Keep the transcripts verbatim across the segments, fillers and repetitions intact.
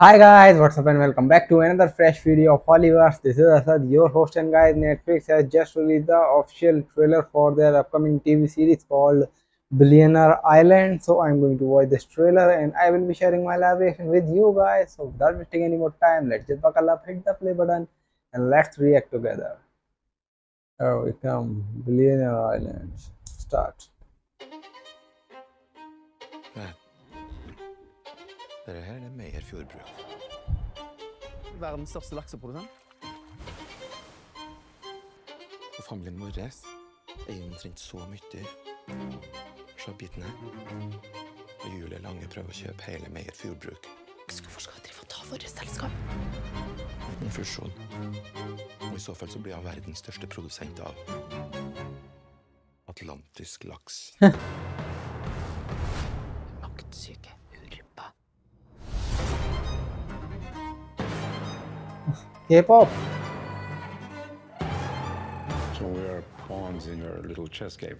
Hi guys, what's up and welcome back to another fresh video of Hollywood. This is Asad, your host, and guys, Netflix has just released the official trailer for their upcoming T V series called Billionaire Island. So I'm going to watch this trailer and I will be sharing my live reaction with you guys. So without wasting any more time, let's just buckle up, hit the play button, and let's react together. Here we come, Billionaire Island. Start. Nei. Dette her er Meyer Fjordbruk. Verdens største lakseprodusent. Og familien vår eier omtrent så mye dyr. Se biten her. Og Julie Lange prøver å kjøpe hele Meyer Fjordbruk. Hvorfor skal dere få ta våre selskap? En fusjon. Og i så fall så blir han verdens største produsent av atlantisk laks. Maktsyke hurpa. K-pop. So we are pawns in your little chess game.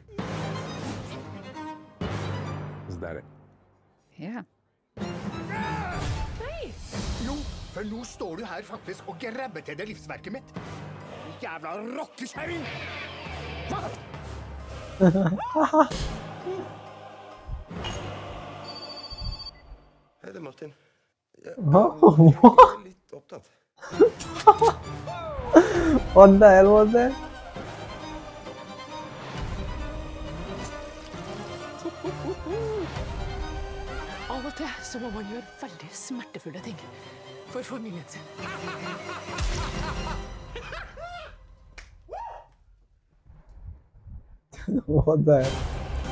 Is that it? Ja. Jo, for nå står du her faktisk og grabber til det livsverket mitt. Jævla rockeskjøring! Hva? Hei, det er Martin. Jeg What er litt opptatt. the hell was that? Av og til så må man gjøre veldig smertefulle ting for familien sin. What the hell?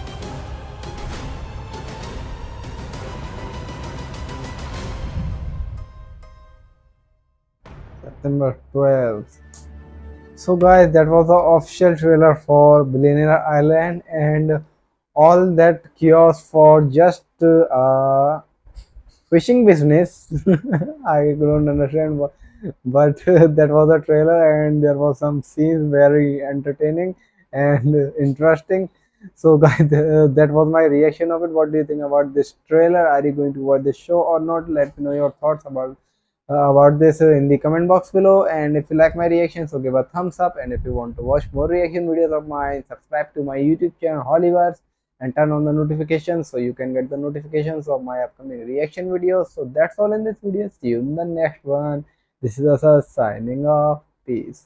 September twelfth. So guys, that was the official trailer for Billionaire Island, and all that chaos for just uh, fishing business. I don't understand, but, but that was a trailer, and there was some scenes very entertaining and interesting. So guys, that was my reaction of it. What do you think about this trailer? Are you going to watch the show or not? Let me know your thoughts about uh, about this uh, in the comment box below. And if you like my reaction, so give a thumbs up, and if you want to watch more reaction videos of mine, subscribe to my YouTube channel Hollywood and turn on the notifications so you can get the notifications of my upcoming reaction videos. So that's all in this video. See you in the next one. This is Asad signing off. Peace.